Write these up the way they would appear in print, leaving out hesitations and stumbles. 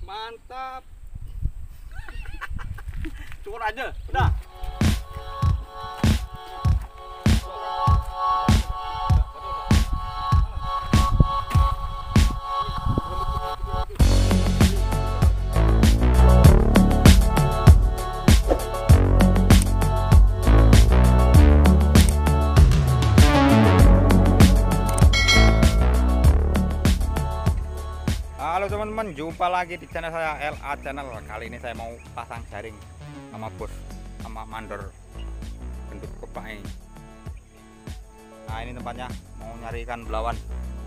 Mantap. Cukur aja, udah. Halo teman-teman, jumpa lagi di channel saya LA Channel. Kali ini saya mau pasang jaring sama bos sama mandor bentuk kepak ini. Nah ini tempatnya, mau nyari ikan belawan.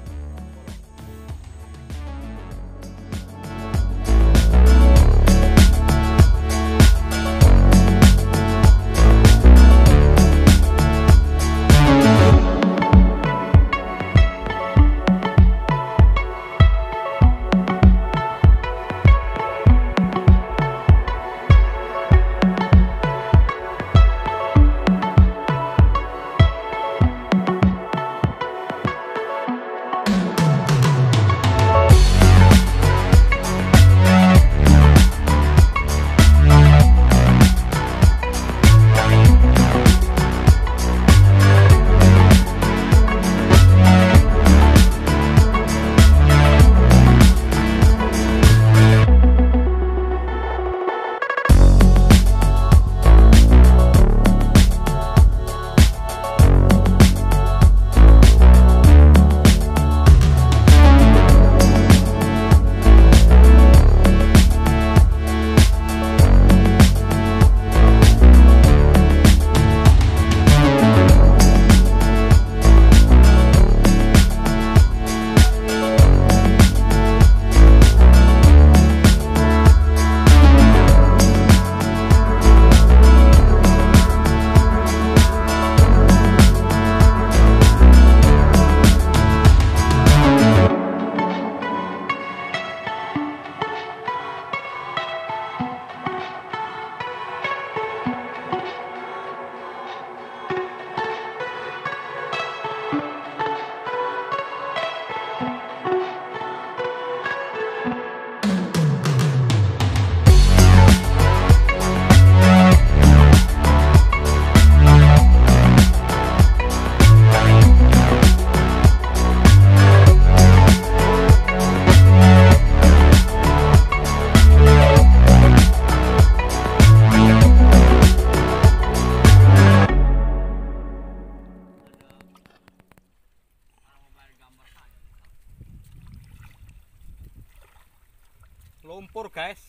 Lumpur guys.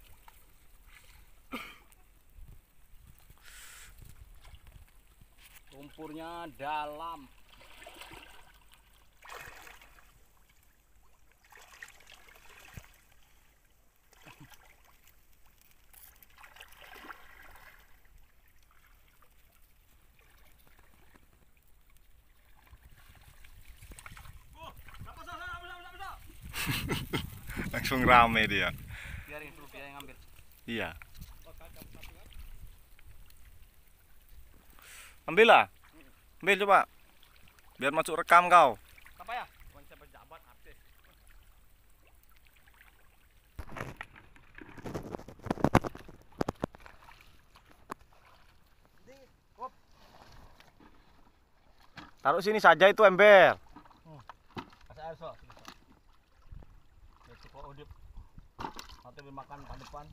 Lumpurnya dalam. Langsung rame dia. Biarin dulu, biar yang ngambil. Iya. Ambil lah. Ambil coba. Biar masuk rekam kau. Apa ya? Konsep pejabat artis. Taruh sini saja itu ember. Kasih air so. Cukup udip. Nanti makan pan depan.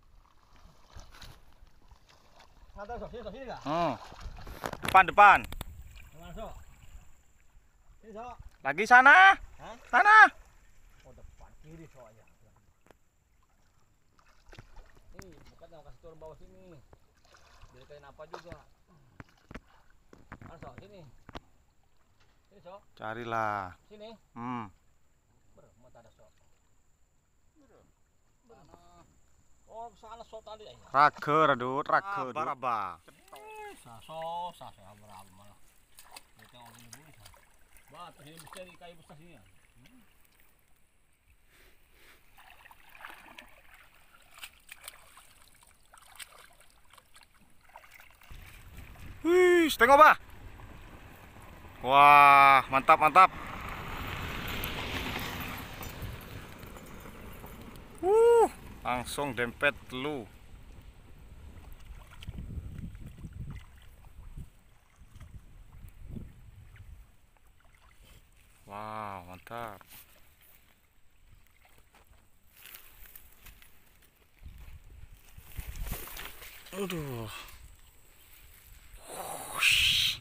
Ngantar so, sini enggak? Depan. Mana so? Sini so. Lagi sana. Hah? Sana. Oh depan kiri so aja. Nih, bukan yang kasih turun bawah sini. Biar kayak apa juga. Mana so? Sini. Sini so. Carilah. Sini. Mau ada so. Oh, sana so tadi ya. Rager, aduh, rager. Baraba. So berapa malah. Kita orang ini dulu. Bah, sini mesti kayu besar sini ya. Wih, tengok bah. Wah, mantap. Langsung dempet telu. Wow, mantap. Aduh. Wush.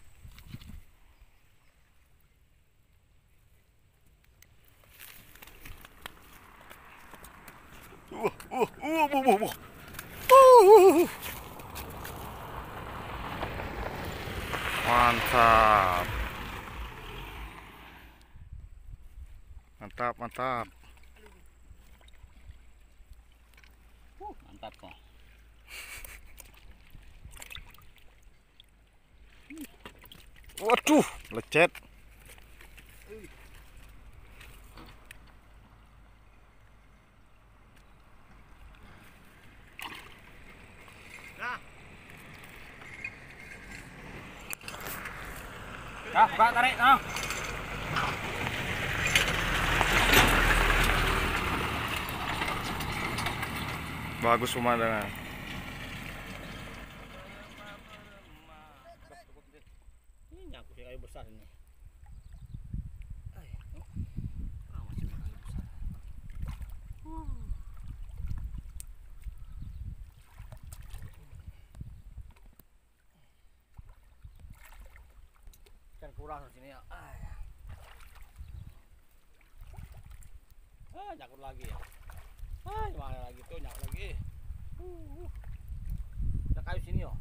Mantap. Mantap, mantap. Mantap kok. Waduh, lecet. Nah, buka tarik, nah. Bagus pemandangan. Ini nyangkut di kayu besar ini. Masih di kayu besar. Ikan kurang di sini ya. Nyangkut lagi ya. Gimana lagi tuh, nyangkut lagi. Ada kayu sini yo.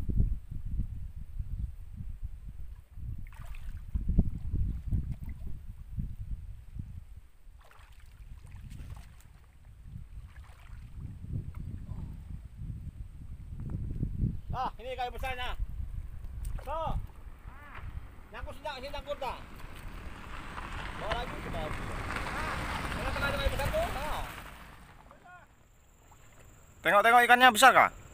Ini kayu besarnya. So, nyangkut sudah, ini nyangkut dah. Bawa lagi kita. Mana kayu besar tuh? Tengok-tengok ikannya besar kah?